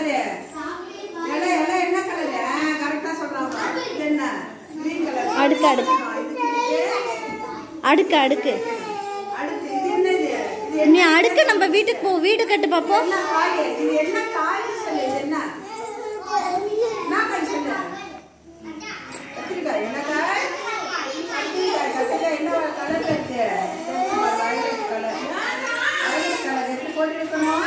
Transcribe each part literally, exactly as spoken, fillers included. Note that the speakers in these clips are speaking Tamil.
கலரு இலை இலை என்ன கலரு கரெக்டா சொல்றாங்க இது என்ன கிரீன் கலர் அடுக்கு அடுக்கு அடுக்கு அடுக்கு அடுத்து இது என்னது நீ அடுக்கு நம்ம வீட்டுக்கு போ வீடு கட்டு பாப்போம் என்ன காய் இது என்ன காய் சொல்லு இது என்ன நான் காய் சொல்லு கத்திரிக்காய் என்ன காய் கத்திரிக்காய் கத்திரிக்காய் என்ன கலர் இருக்கு வயலட் கலர் வயலட் கலர் எப்படி போட்டு இருக்கணும்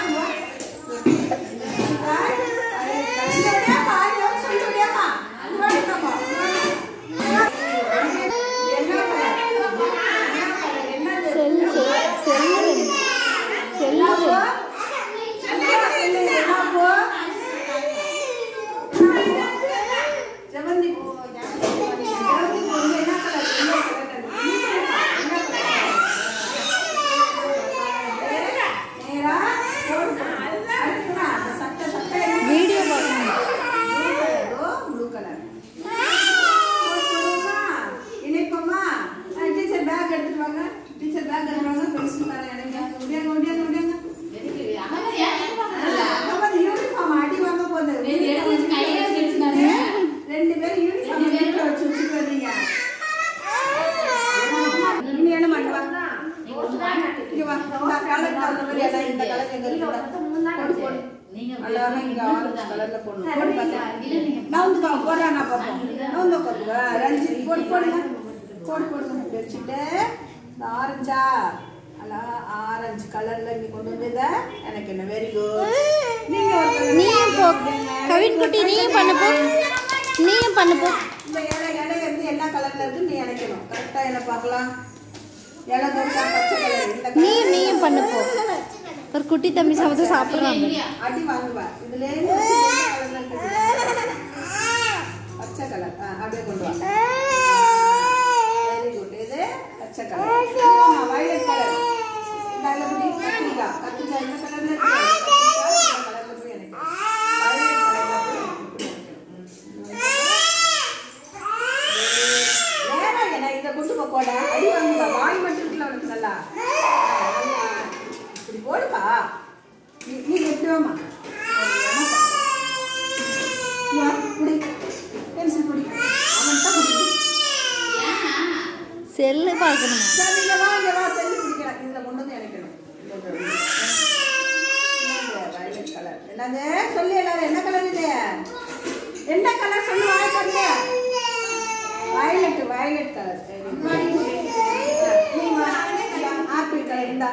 ஆரஞ்சா ஆரஞ்சு கலர்ல நீ கொண்டு வந்தத எனக்கு என்ன வெரி குட் நீங்க நீயும் போ கவின் குட்டி நீயும் பண்ணு போ நீயும் பண்ணு போ இந்த இலை இலை வந்து என்ன கலர்ல இருக்கு நீ நினைக்கணும் கரெக்டா என்ன பார்க்கலாம் இலை தோட்டா பச்சை கலர் இந்த நீயும் நீயும் பண்ணு போ ஒரு குட்டி தம்பி சமைச்சு சாப்பிடுறாங்க அடி வாங்குவா இதுல கலர்ல இருக்கு பச்சை கலர் அப்படியே கொண்டு வா வெரி குட் இது பச்சை கலர் வயலட் கலர் இந்த அளவுக்கு கத்திரிக்காய் கத்திரிக்காய் என்ன கலர்ல இருக்கு கலர்ல போய் எனக்கு வயலட் கலர்ல போய் வேற என்ன இத கொண்டு போ போட அடி வாங்குவா வாய் மட்டும் இருக்குல உனக்கு நல்லா இப்படி போடுப்பா நீ நீ எப்படி வாமா யா புடி பென்சில் புடி அவன் தான் புடி செல்லு பார்க்கணும் சரி இங்க வா இங்க வா செல்லு பிடிக்கலாம் இதுல கொண்டு வந்து இணைக்கணும் வயலட் கலர் என்னது சொல்லு எல்லாரும் என்ன கலர் இது என்ன கலர் சொல்லு வாய் பண்ணு violet violet colour apple colour இந்தா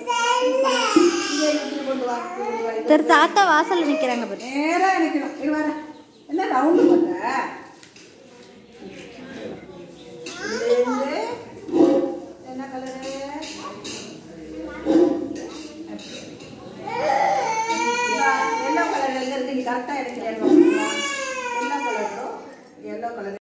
தாத்தா வாசல்ல நிக்கிறாங்க பாரு நேரா நிக்கணும் இது வர என்ன ரவுண்ட் போட்ட என்ன கலர் எல்லோ கலர் எங்க இருக்கு நீ கரெக்டா எடுக்கிறேன் எல்லோ கலர் எல்லோ கலர்